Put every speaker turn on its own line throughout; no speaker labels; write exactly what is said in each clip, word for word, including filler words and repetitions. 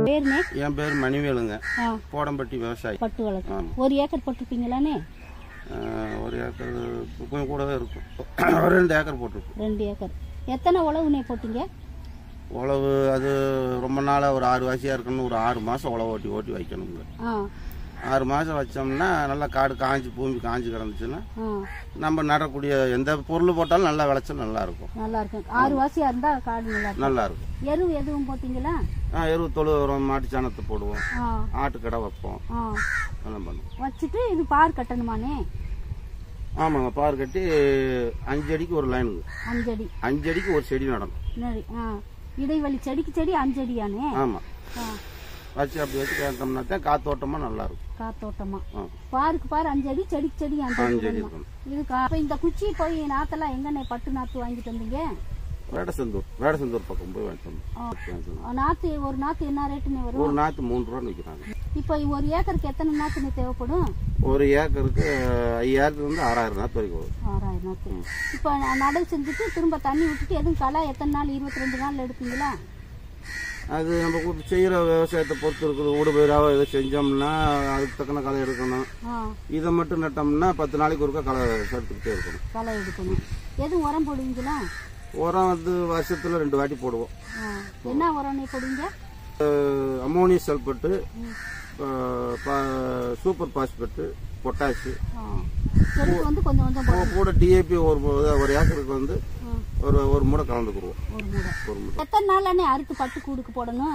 பேருனே?
என் பேர் மணிவேலுங்க. போடம்பட்டி விவசாயி.
பட்டு வளர்க்கும். ஒரு ஏக்கர் போட்டிருப்பீங்களானே?
ஒரு ஏக்கர் கொஞ்சம் கூடவே இருக்கும். ரெண்டு ஏக்கர் போட்டிருக்கோம்.
ரெண்டு ஏக்கர். எத்தனை உழவுனே போட்டீங்க?
உழவு அது ரொம்ப நாளாக ஒரு ஆறு வாசியாக இருக்கணும். ஒரு ஆறு மாதம் உழவு ஓட்டி ஓட்டி வைக்கணுங்க. ஆறு மாதம் வச்சோம்னா நல்லா காடு காஞ்சி பூமி காஞ்சி கிடந்துச்சுன்னா நம்ம நடக்கூடிய எந்த பொருள் போட்டாலும் நல்லா விளைச்சல் நல்லா இருக்கும்.
நல்லா இருக்கும். ஆறு வாசியாக இருந்தால் காடு நல்லா
நல்லா இருக்கும்.
எருவு எதுவும் போட்டீங்களா?
ஆ எருவு தொழு உரம் மாட்டு சாணத்தை போடுவோம். ஆட்டுக்கடை வைப்போம். அதெல்லாம் பண்ணுவோம்.
வச்சுட்டு இது பார் கட்டணுமானே?
ஆமாங்க, பார் கட்டி அஞ்சு அடிக்கு ஒரு லைனுங்க.
அஞ்சு அடி
அஞ்சு அடிக்கு ஒரு செடி நடணும்.
இடைவெளி செடிக்கு செடி அஞ்சு அடியானே?
ஆமா, வச்சு அப்படி வச்சு கேட்டோம்னா தான் காத்தோட்டமா நல்லா இருக்கும்.
காத்தோட்டமா பாருக்கு பாரு அஞ்சு அடி, செடிக்கு செடி அஞ்சு அடி இருக்கணும். இதுக்கு அப்ப இந்த குச்சி போய் நாத்தெல்லாம் எங்கண்ணே பட்டு நாத்து வாங்கிட்டு வந்தீங்க?
வேடசந்தூர் வேடசந்தூர் பக்கம் போய் வாங்கிட்டு.
நாத்து ஒரு நாத்து என்ன ரேட்டுன்னு வரும்?
ஒரு நாத்து மூணு ரூபான்னு விற்கிறாங்க.
இப்ப ஒரு ஏக்கருக்கு எத்தனை நாத்துன்னு தேவைப்படும்?
ஒரு ஏக்கருக்கு ஐயாயிரத்துல இருந்து ஆறாயிரம் நாத்து வரைக்கும் வரும்.
ஆறாயிரம் நாத்து. இப்ப நடவு செஞ்சுட்டு திரும்ப தண்ணி விட்டுட்டு எதுவும் களை எத்தனை நாள்? இருபத்தி ரெண்டு நாள் எடுப்பீங்களா?
அது நம்ம செய்யற விவசாயத்தை பொறுத்து இருக்குது. ஊடு பயிராக எதை செஞ்சோம்னா அதுக்கு தக்கன களை எடுக்கணும். இதை மட்டும் நட்டோம்னா பத்து நாளைக்கு ஒருக்கா களை எடுத்துக்கிட்டே இருக்கணும். களை எடுக்கணும்.
எதுவும் உரம் போடுவீங்களா?
உரம் வந்து வருஷத்துல ரெண்டு வாட்டி போடுவோம்.
என்ன உரம் போடுவீங்க?
Ammonium sulphate, super phosphate, potash கூட டிஏபி ஒரு ஒரு ஏக்கருக்கு வந்து ஒரு ஒரு மூடை கலந்துக்குருவோம்.
ஒரு மூடை. எத்தனை நாள் அறுத்து பட்டு கூடுக்கு போடணும்?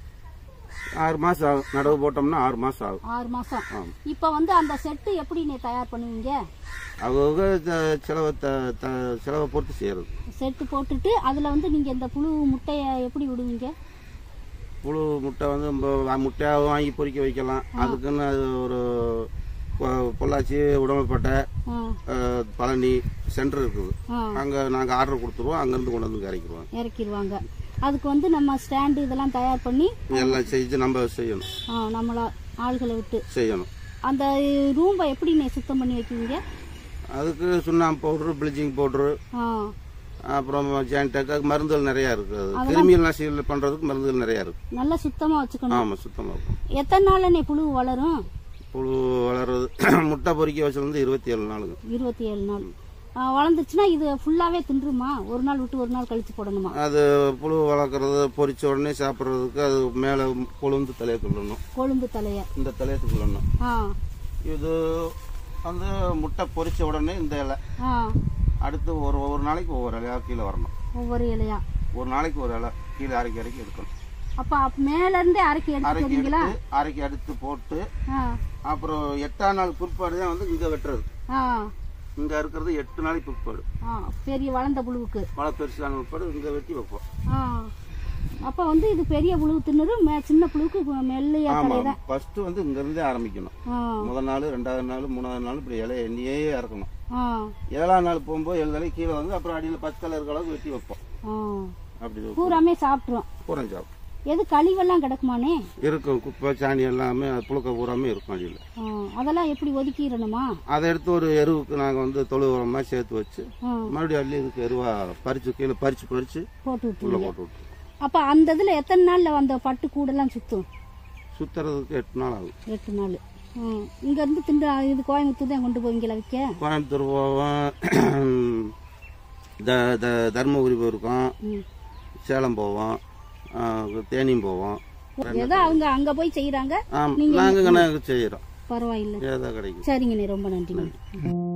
ஆறு மாசம் ஆகும். நடவு போட்டோம்னா ஆறு மாசம் ஆகும்.
ஆறு மாசம். இப்ப வந்து அந்த செட்டு எப்படி நீ தயார் பண்ணுவீங்க?
அவங்க செலவை செலவை பொறுத்து செய்யறது.
செட்டு போட்டுட்டு அதுல வந்து நீங்க இந்த புழு முட்டைய எப்படி விடுவீங்க?
புழு முட்டை வந்து முட்டையாக வாங்கி பொறிக்க வைக்கலாம். அதுக்குன்னு அது ஒரு பொள்ளாச்சி, உடம்பப்பட்டை, பழனி சென்டர் இருக்குது. அங்க நாங்க ஆர்டர் கொடுத்துருவோம். அங்கிருந்து கொண்டு வந்து இறக்கிடுவோம்.
இறக்கிடுவாங்க. அதுக்கு வந்து நம்ம ஸ்டாண்டு இதெல்லாம் தயார் பண்ணி
எல்லாம் செஞ்சு நம்ம செய்யணும்.
நம்மள ஆள்களை விட்டு
செய்யணும்.
அந்த ரூம்பை எப்படி நீ சுத்தம் பண்ணி வைக்குவீங்க?
அதுக்கு சுண்ணாம்பு பவுடரு, பிளீச்சிங் பவுடரு, அப்புறம் ஜாயின்டாக் மருந்துகள் நிறைய இருக்கு. கிருமிகள் நாசிகள் பண்றதுக்கு மருந்துகள் நிறைய இருக்கு.
நல்லா சுத்தமா வச்சுக்கணும்.
ஆமா, சுத்தமா இருக்கும்.
எத்தனை நாள் புழு வளரும்?
புழு வளர்றது முட்டை பொறிக்க வச்சது வந்து இருபத்தி ஏழு நாளுங்க.
இருபத்தி ஏழு நாள் வளர்ந்துச்சுன்னா இது ஃபுல்லாவே தின்றுமா? ஒரு நாள் விட்டு ஒரு நாள் கழிச்சு போடணுமா?
அது புழு வளர்க்கறது பொறிச்ச உடனே சாப்பிட்றதுக்கு அது மேல கொழுந்து தலையை கொள்ளணும்.
கொழுந்து தலைய இந்த
தலையத்தை கொள்ளணும். இது வந்து முட்டை பொறிச்ச உடனே இந்த இலை அடுத்து ஒரு ஒவ்வொரு நாளைக்கு ஒவ்வொரு இலையா கீழே வரணும்.
ஒவ்வொரு இலையா
ஒரு நாளைக்கு ஒரு இலை கீழே அரைக்கி அரைக்கி எடுக்கணும்.
அப்ப மேல இருந்தே அரைக்கி எடுத்துறீங்களா?
அரைக்கி எடுத்து போட்டு அப்புறம் எட்டாம் நாள் பிற்பாடு தான் வந்து இங்க வெட்டுறது. இங்க இருக்கிறது எட்டு நாளைக்கு பிற்பாடு.
பெரிய வளர்ந்த புழுவுக்கு
மழை பெருசான பிற்பாடு இங்க வெட்டி வைப்போம்.
அப்ப வந்து இது பெரிய புழு தின்னு, சின்ன புழுவுக்கு மெல்லையா கிடையாது.
ஃபர்ஸ்ட் வந்து இங்க இருந்தே ஆரம்பிக்கணும். முதல் நாள், ரெண்டாவது நாள், மூணாவது நாள் இப்படி இலைய எண்ணியே இறக்கணும். ஏழாம் நாள் போகும்போது ஏழு நாளைக்கு கீழே வந்து அப்புறம் அடியில பச்சை கலர் அளவுக்கு வெட்டி வைப்போம். அப்படி பூராமே சாப்பிட்டுரும். பூரா சாப்பிடும்.
எது கழிவெல்லாம் கிடக்குமானே?
இருக்கும். குப்பை சாணி எல்லாமே புழுக்க பூராமே இருக்கும் அடியில்.
அதெல்லாம் எப்படி ஒதுக்கிடணுமா?
அதை எடுத்து ஒரு எருவுக்கு நாங்க வந்து தொழு உரமா சேர்த்து வச்சு மறுபடியும் அள்ளி இதுக்கு எருவா பறிச்சு கீழே பறிச்சு பறிச்சு
போட்டு
உள்ள போட்டு விட்டு.
அப்ப அந்த இதுல எத்தனை நாள்ல அந்த பட்டு கூடெல்லாம் சுத்தும்?
சுத்துறதுக்கு எட்டு நாள் ஆகும்.
எட்டு நாள். இங்க இருந்து திண்டு இது கோயம்புத்தூர் தான் கொண்டு போவீங்களா விற்க?
கோயம்புத்தூர் போவோம், தர்மபுரி போயிருக்கோம், சேலம் போவோம், தேனியும் போவோம்.
ஏதோ அவங்க அங்க போய் செய்யறாங்க,
நாங்க செய்யறோம்.
பரவாயில்லை.
ஏதோ கிடைக்கும்.
சரிங்கண்ணே, ரொம்ப நன்றி.